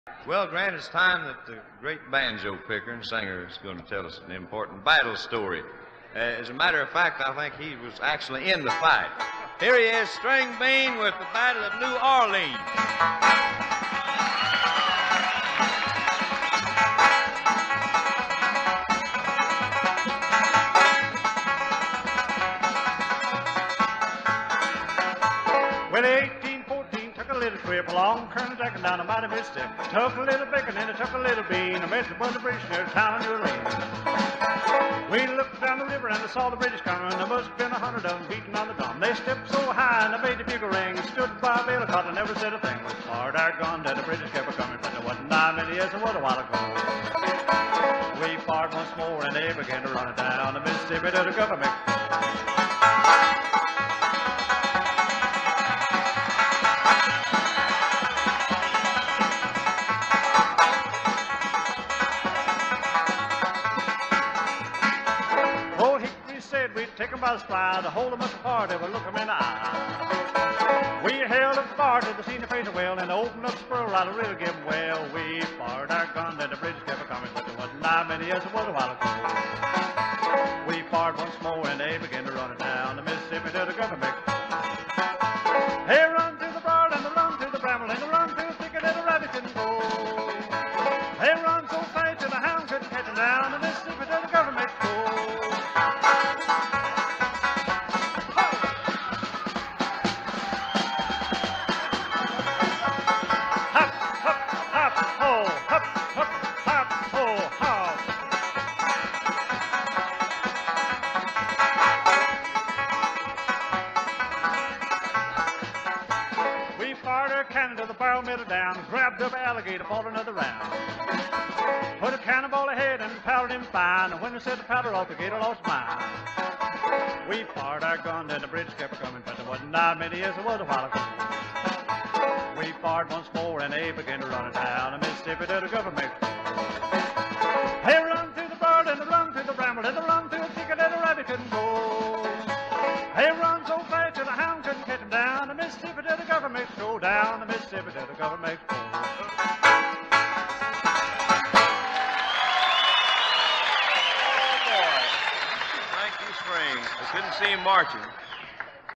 Well, Grant, it's time that the great banjo picker and singer is going to tell us an important battle story. As a matter of fact, I think he was actually in the fight. Here he is, Stringbean, with the Battle of New Orleans. Well, 1814 took a little trip along Colonel Jack and down the mighty Mississippi. Took a little bacon and it took a little bean. I met the British near the town of New Orleans. We looked down the river and I saw the British coming. There must have been 100 of them beating on the drum. They stepped so high and I made the bugle ring. Stood by a bale of cotton and never said a thing. It was hard our gun that the British kept coming, but there wasn't that many years, it was a while ago. We fired once more and they began to run it down the Mississippi to the government. Take them by the spine, to hold them up apart, they would look them in the eye. We held up far till they seen the face of well, and opened up the spur right to really give them well. We fired our gun, and the British kept coming, but there wasn't that many years, it was a while ago. We fired once more, and they began to run it down the Mississippi to the government. They run through the broad, and they run through the bramble, and they run through the thicket, and the rabbit couldn't go. They run so fast till the hound couldn't catch them down the Mississippi to the government. Cannon to the barrel, made it down, grabbed up an alligator, fought another round. Put a cannonball ahead and powdered him fine, and when they set the powder off, the gator lost mine. We fired our gun, and the British kept coming, but there wasn't that many years, it was a while ago. We fired once more, and they began to run it down the Mississippi to the government. They run through the bird, and they run through the bramble, and they run through the thicket, and the rabbit couldn't go. They run so fast till the hound couldn't catch them down the Mississippi to the government. Go down the Mississippi to the government. Oh, boy. Thank you, Spring. I couldn't see him marching.